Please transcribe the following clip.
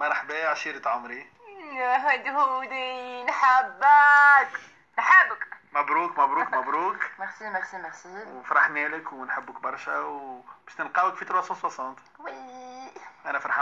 مرحبا يا عشيرة عمري. يا هدهودي نحبك. مبروك مبروك مبروك. ميرسي ميرسي ميرسي. وفرحنا لك ونحبك برشا وباش نلقاوك في 360. وي. انا فرحان.